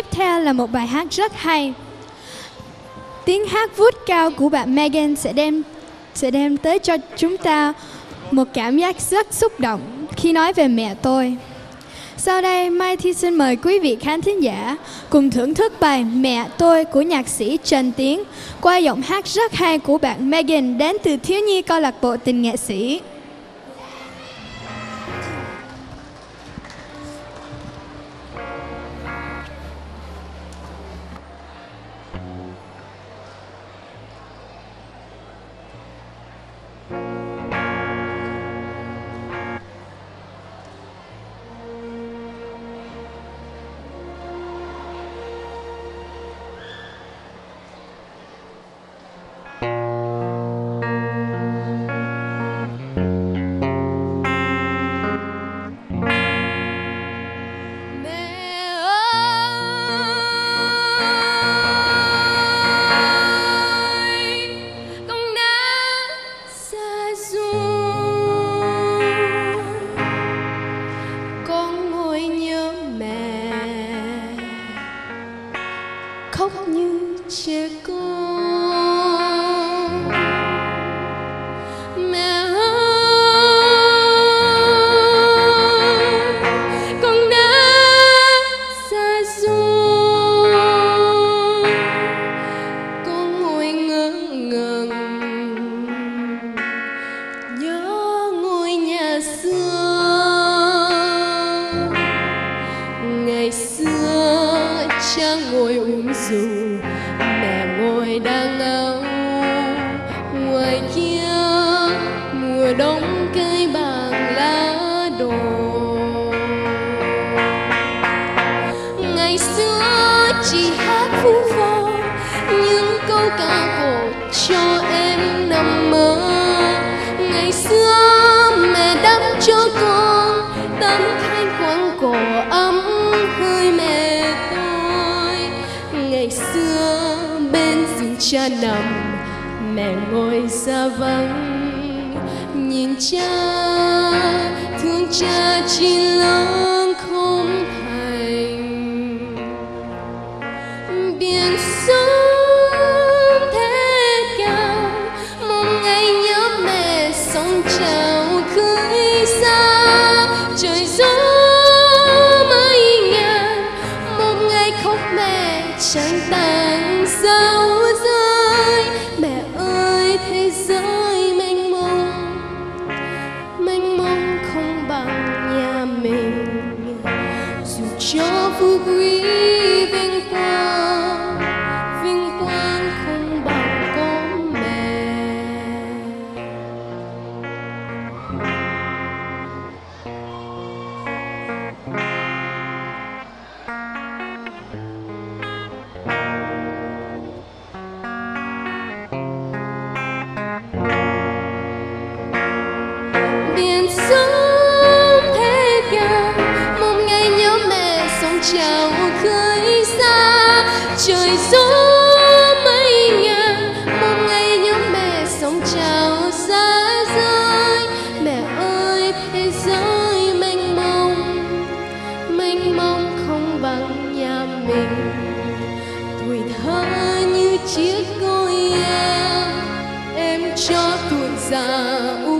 Tiếp theo là một bài hát rất hay. Tiếng hát vút cao của bạn Megan sẽ đem tới cho chúng ta một cảm giác rất xúc động khi nói về mẹ tôi. Sau đây, Mai Thi xin mời quý vị khán thính giả cùng thưởng thức bài Mẹ Tôi của nhạc sĩ Trần Tiến qua giọng hát rất hay của bạn Megan đến từ thiếu nhi câu lạc bộ Tình Nghệ Sĩ. Khóc như trẻ con. Mẹ ơi, con đã xa rồi. Con ngồi ngỡ ngàng nhớ ngôi nhà xưa. Ngày xưa cha ngồi uống rượu, mẹ ngồi đang áo. Ngoài kia mùa đông cây bằng lá đổ. Ngày xưa chỉ hát vu vơ những câu ca cổ cho em nằm mơ. Ngày xưa mẹ đắp cho con tấm khăn quàng cổ ấm hơi mẹ tôi. Ngày xưa bên giường cha nằm, mẹ ngồi xa vắng nhìn cha, thương cha chỉ lớn không thành. Biển sông thế cao, mong ngày nhớ mẹ sóng trào khơi xa. Trời gió mây ngàn, mong ngày khóc mẹ chẳng tàn sao rơi. Mẹ ơi thế giới mênh mông không bằng nhà mình. Dù cho phú quý vinh quang không bằng có mẹ. Biển sông thế cao, mong ngày nhớ mẹ sóng trào khơi xa. Trời gió mây ngàn, mong ngày nhớ mẹ sóng trào xa rơi. Mẹ ơi thế giới mênh mông không bằng nhà mình. Tuổi thơ như chiếc gối em cho tuổi già